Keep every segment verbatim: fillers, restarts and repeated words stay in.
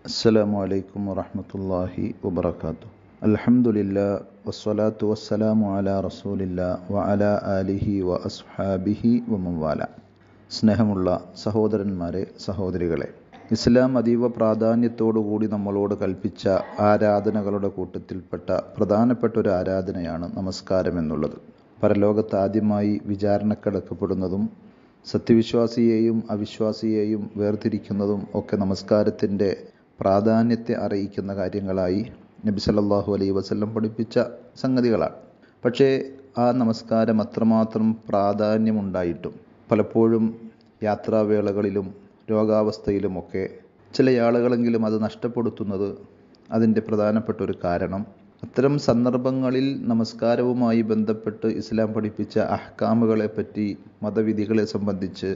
അസ്സലാമു അലൈക്കും വറഹ്മത്തുള്ളാഹി വബറകാതുഹു. അൽഹംദുലില്ലാ വസ്സലാത്തു വസ്സലാമു അലാ റസൂലില്ലാ വഅലാ ആലിഹി വ അസ്ഹാബിഹി വമൻവാല. സ്നേഹമുള്ള സഹോദരന്മാരെ, സഹോദരികളെ, ഇസ്ലാം അതീവ പ്രാധാന്യത്തോടുകൂടി നമ്മളോട് കൽപ്പിച്ച ആരാധനകളുടെ കൂട്ടത്തിൽപ്പെട്ട പ്രധാനപ്പെട്ട ഒരു ആരാധനയാണ് നമസ്കാരം എന്നുള്ളത്. പരലോകത്ത് ആദ്യമായി വിചാരണക്കടക്കപ്പെടുന്നതും സത്യവിശ്വാസിയെയും അവിശ്വാസിയെയും വേർതിരിക്കുന്നതും ഒക്കെ നമസ്കാരത്തിൻ്റെ പ്രാധാന്യത്തെ അറിയിക്കുന്ന കാര്യങ്ങളായി നബി സല്ലല്ലാഹു അലൈഹി വസല്ലം പഠിപ്പിച്ച സംഗതികളാണ്. പക്ഷേ ആ നമസ്കാരം അത്രമാത്രം പ്രാധാന്യമുണ്ടായിട്ടും പലപ്പോഴും യാത്രാവേളകളിലും രോഗാവസ്ഥയിലുമൊക്കെ ചില ആളുകളെങ്കിലും അത് നഷ്ടപ്പെടുത്തുന്നത് അതിൻ്റെ പ്രധാനപ്പെട്ട ഒരു കാരണം, അത്തരം സന്ദർഭങ്ങളിൽ നമസ്കാരവുമായി ബന്ധപ്പെട്ട് ഇസ്ലാം പഠിപ്പിച്ച അഹ്കാമുകളെ പറ്റി, മതവിധികളെ സംബന്ധിച്ച്,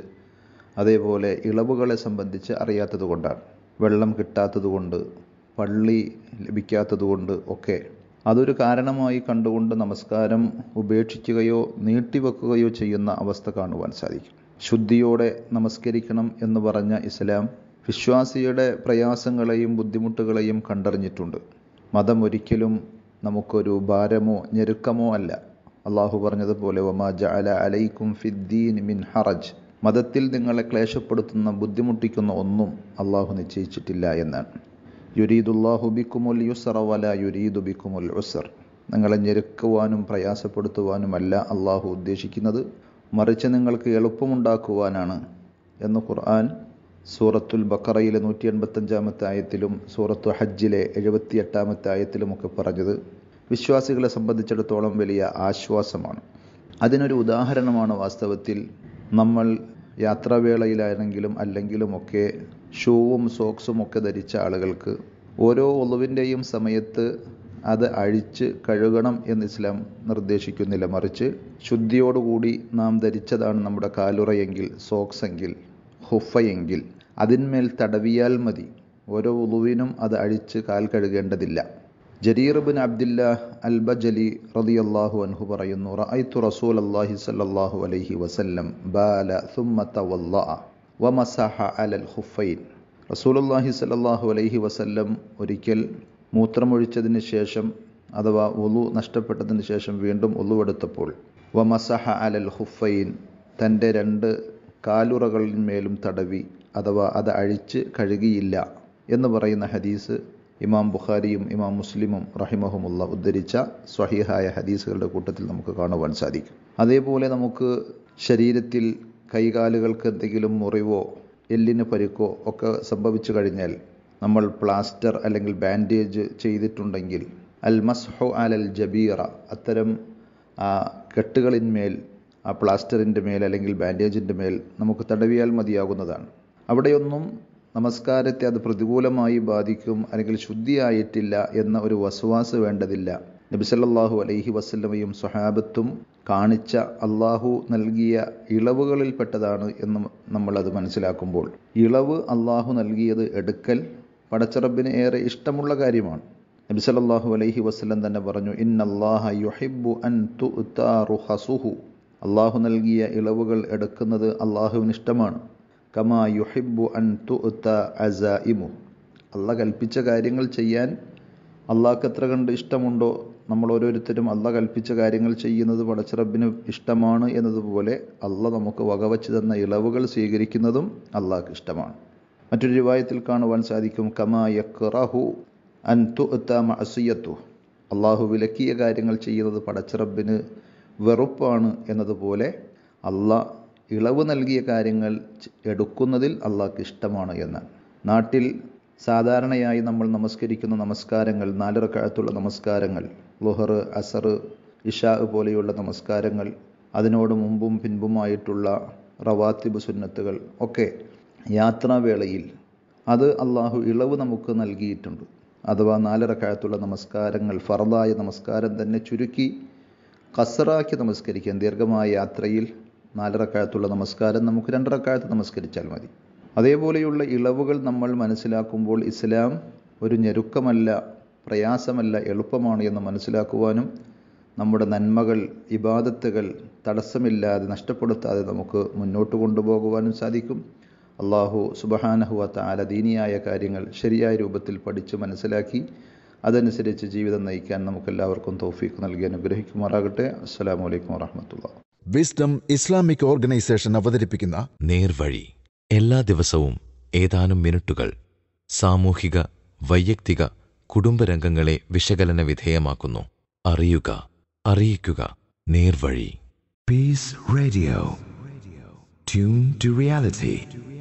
അതേപോലെ ഇളവുകളെ സംബന്ധിച്ച് അറിയാത്തത് കൊണ്ടാണ്. വെള്ളം കിട്ടാത്തതുകൊണ്ട്, പള്ളി ലഭിക്കാത്തതുകൊണ്ട് ഒക്കെ അതൊരു കാരണമായി കണ്ടുകൊണ്ട് നമസ്കാരം ഉപേക്ഷിക്കുകയോ നീട്ടിവെക്കുകയോ ചെയ്യുന്ന അവസ്ഥ കാണുവാൻ സാധിക്കും. ശുദ്ധിയോടെ നമസ്കരിക്കണം എന്ന് പറഞ്ഞ ഇസ്ലാം വിശ്വാസിയുടെ പ്രയാസങ്ങളെയും ബുദ്ധിമുട്ടുകളെയും കണ്ടറിഞ്ഞിട്ടുണ്ട്. മതം ഒരിക്കലും നമുക്കൊരു ഭാരമോ ഞെരുക്കമോ അല്ല. അള്ളാഹു പറഞ്ഞതുപോലെ വമാ ജഅല അലൈക്കും ഫിദ്ദീൻ മിൻ ഹറജ്, മതത്തിൽ നിങ്ങളെ ക്ലേശപ്പെടുത്തുന്ന ബുദ്ധിമുട്ടിക്കുന്ന ഒന്നും അള്ളാഹു നിശ്ചയിച്ചിട്ടില്ല എന്നാണ്. യുരീദുല്ലാഹു ബിക്കുമുൽ യുസ്റ വലാ യുരീദു ബിക്കുമുൽ ഉസ്ർ, നിങ്ങളെ ഞെരുക്കുവാനും പ്രയാസപ്പെടുത്തുവാനുമല്ല അള്ളാഹു ഉദ്ദേശിക്കുന്നത്, മറിച്ച് നിങ്ങൾക്ക് എളുപ്പമുണ്ടാക്കുവാനാണ് എന്ന് ഖുർആൻ സൂറത്തുൽ ബഖറയിലെ നൂറ്റി എൺപത്തഞ്ചാമത്തെ ആയത്തിലും സൂറത്തു ഹജ്ജിലെ എഴുപത്തി എട്ടാമത്തെ ആയത്തിലുമൊക്കെ പറഞ്ഞത് വിശ്വാസികളെ സംബന്ധിച്ചിടത്തോളം വലിയ ആശ്വാസമാണ്. അതിനൊരു ഉദാഹരണമാണ് വാസ്തവത്തിൽ നമ്മൾ യാത്രാവേളയിലാണെങ്കിലും അല്ലെങ്കിലുമൊക്കെ ഷൂവും സോക്സും ഒക്കെ ധരിച്ച ആളുകൾക്ക് ഓരോ ഒളുവിൻ്റെയും സമയത്ത് അത് അഴിച്ച് കഴുകണം എന്ന് ഇസ്ലാം നിർദ്ദേശിക്കുന്നില്ല. മറിച്ച് ശുദ്ധിയോടുകൂടി നാം ധരിച്ചതാണ് നമ്മുടെ കാലുറയെങ്കിൽ, സോക്സ് എങ്കിൽ, ഹുഫയെങ്കിൽ അതിന്മേൽ തടവിയാൽ മതി. ഓരോ ഉളുവിനും അത് അഴിച്ച് കാൽ കഴുകേണ്ടതില്ല. ജരീർ ഇബ്നു അബ്ദില്ലാഹ് അൽ ബജലി റളിയല്ലാഹു അൻഹു പറയുന്നു, റഅയ്തു റസൂലല്ലാഹി സ്വല്ലല്ലാഹു അലൈഹി വസല്ലം ബാല സുമ്മ തവല്ലഅ വമസഹ അലൽ ഖുഫൈൻ. റസൂലുള്ളാഹി സ്വല്ലല്ലാഹു അലൈഹി വസല്ലം ഒരിക്കൽ മൂത്രമൊഴിച്ചതിന് ശേഷം അഥവാ വുളു നഷ്ടപ്പെട്ടതിന് ശേഷം വീണ്ടും വുളുവെടുത്തപ്പോൾ വമസഹ അലൽ ഖുഫൈൻ, തൻ്റെ രണ്ട് കാലുറകളിന്മേലും തടവി അഥവാ അത് അഴിച്ച് കഴുകിയില്ല എന്ന് പറയുന്ന ഹദീസ് ഇമാം ബുഖാരിയും ഇമാം മുസ്ലിമും റഹിമഹുമുള്ള ഉദ്ധരിച്ച സ്വഹീഹായ ഹദീസുകളുടെ കൂട്ടത്തിൽ നമുക്ക് കാണുവാൻ സാധിക്കും. അതേപോലെ നമുക്ക് ശരീരത്തിൽ കൈകാലുകൾക്ക് എന്തെങ്കിലും മുറിവോ എല്ലിന് പരിക്കോ ഒക്കെ സംഭവിച്ചു കഴിഞ്ഞാൽ നമ്മൾ പ്ലാസ്റ്റർ അല്ലെങ്കിൽ ബാൻഡേജ് ചെയ്തിട്ടുണ്ടെങ്കിൽ അൽ മസ്ഹു അലൽ ജബീറ, അത്തരം ആ കെട്ടുകളിന്മേൽ, ആ പ്ലാസ്റ്ററിൻ്റെ മേൽ അല്ലെങ്കിൽ ബാൻഡേജിൻ്റെ മേൽ നമുക്ക് തടവിയാൽ മതിയാകുന്നതാണ്. അവിടെയൊന്നും നമസ്കാരത്തെ അത് പ്രതികൂലമായി ബാധിക്കും അല്ലെങ്കിൽ ശുദ്ധിയായിട്ടില്ല എന്ന ഒരു വസ്വാസ് വേണ്ടതില്ല. നബി സല്ലല്ലാഹു അലൈഹി വസല്ലമയും സ്വഹാബത്തും കാണിച്ച അള്ളാഹു നൽകിയ ഇളവുകളിൽപ്പെട്ടതാണ് എന്ന് നമ്മളത് മനസ്സിലാക്കുമ്പോൾ, ഇളവ് അള്ളാഹു നൽകിയത് എടുക്കൽ പടച്ചറബിന് ഏറെ ഇഷ്ടമുള്ള കാര്യമാണ്. നബി സല്ലല്ലാഹു അലൈഹി വസല്ലം തന്നെ പറഞ്ഞു, ഇന്നല്ലാഹ യുഹിബ്ബു അൻ തുഅ്താ റുഖസുഹു, അള്ളാഹു നൽകിയ ഇളവുകൾ എടുക്കുന്നത് അള്ളാഹുവിന് ഇഷ്ടമാണ്. കമാ യുഹിബ്ബു അൻ തുഅ്താ അസായിമു, അള്ളാഹ് കൽപ്പിച്ച കാര്യങ്ങൾ ചെയ്യാൻ അള്ളാഹ്ക്ക് എത്ര കണ്ട് ഇഷ്ടമുണ്ടോ നമ്മൾ ഓരോരുത്തരും അള്ളാഹ് കൽപ്പിച്ച കാര്യങ്ങൾ ചെയ്യുന്നത് പടച്ചറബിന് ഇഷ്ടമാണ് എന്നതുപോലെ അള്ളാഹ് നമുക്ക് വകവച്ച് തന്ന ഇളവുകൾ സ്വീകരിക്കുന്നതും അള്ളാഹ്ക്ക് ഇഷ്ടമാണ്. മറ്റൊരു റിവായത്തിൽ കാണുവാൻ സാധിക്കും, കമാ യക്റഹു അൻ തുഅ്താ മഅസിയത്തു, അള്ളാഹു വിലക്കിയ കാര്യങ്ങൾ ചെയ്യുന്നത് പടച്ചറബിന് വെറുപ്പാണ് എന്നതുപോലെ അള്ളാഹ് ഇളവ് നൽകിയ കാര്യങ്ങൾ എടുക്കുന്നതിൽ അള്ളാഹ്ക്ക് ഇഷ്ടമാണ് എന്നാണ്. നാട്ടിൽ സാധാരണയായി നമ്മൾ നമസ്കരിക്കുന്ന നമസ്കാരങ്ങൾ, നാല് റക്അത്തുള്ള നമസ്കാരങ്ങൾ, ളുഹർ, അസർ, ഇശാ പോലെയുള്ള നമസ്കാരങ്ങൾ, അതിനോട് മുമ്പും പിൻപുമായിട്ടുള്ള റവാത്തിബ് സുന്നത്തുകൾ ഒക്കെ യാത്രാവേളയിൽ അത് അള്ളാഹു ഇളവ് നമുക്ക് നൽകിയിട്ടുണ്ട്. അഥവാ നാല് റക്അത്തുള്ള നമസ്കാരങ്ങൾ, ഫർദായ നമസ്കാരം തന്നെ ചുരുക്കി ഖസ്റാക്കി നമസ്കരിക്കാൻ, ദീർഘമായ യാത്രയിൽ നാല് റക്അത്തുള്ള നമസ്കാരം നമുക്ക് രണ്ട് റക്അത്ത് നമസ്കരിച്ചാൽ മതി. അതേപോലെയുള്ള ഇളവുകൾ നമ്മൾ മനസ്സിലാക്കുമ്പോൾ ഇസ്ലാം ഒരു ഞെരുക്കമല്ല, പ്രയാസമല്ല, എളുപ്പമാണ് എന്ന് മനസ്സിലാക്കുവാനും നമ്മുടെ നന്മകൾ, ഇബാദത്തുകൾ തടസ്സമില്ലാതെ നഷ്ടപ്പെടുത്താതെ നമുക്ക് മുന്നോട്ട് കൊണ്ടുപോകുവാനും സാധിക്കും. അള്ളാഹു സുബ്ഹാനഹു വ തആല ദീനിയായ കാര്യങ്ങൾ ശരിയായ രൂപത്തിൽ പഠിച്ച് മനസ്സിലാക്കി അതനുസരിച്ച് ജീവിതം നയിക്കാൻ നമുക്കെല്ലാവർക്കും തൗഫീഖ് നൽകി അനുഗ്രഹിക്കുമാറാകട്ടെ. അസ്സലാമു അലൈക്കും വറഹ്മത്തുള്ളാഹി. വിസ്ഡം ഇസ്ലാമിക് ഓർഗനൈസേഷൻ അവതരിപ്പിക്കുന്ന നേർവഴി എല്ലാ ദിവസവും ഏതാനും മിനിറ്റുകൾ സാമൂഹിക, വൈയക്തിക, കുടുംബരംഗങ്ങളെ വിശകലന വിധേയമാക്കുന്നു. അറിയുക, അറിയിക്കുക. നേർവഴി. Peace Radio. Tune to reality.